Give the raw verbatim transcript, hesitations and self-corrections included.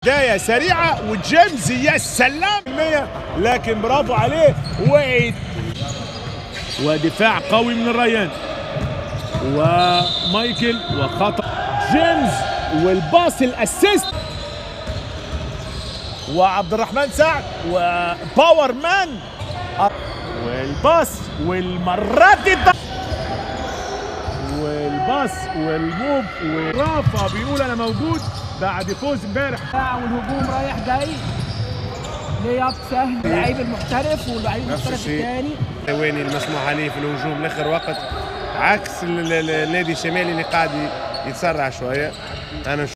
بداية سريعة وجيمس يا سلام لكن برافو عليه وقعت ودفاع قوي من الريان ومايكل وخطأ جيمس والباص الاسيست وعبد الرحمن سعد وباور مان والباص والمرات دي والباص والموب ورافا بيقول انا موجود بعد فوز امبارح. والهجوم رايح جاي لياب سهل اللعيب المحترف واللعيب المحترف الثاني. ثواني المسموح عليه في الهجوم لاخر وقت عكس النادي الشمالي اللي قاعد يتسرع شويه. انا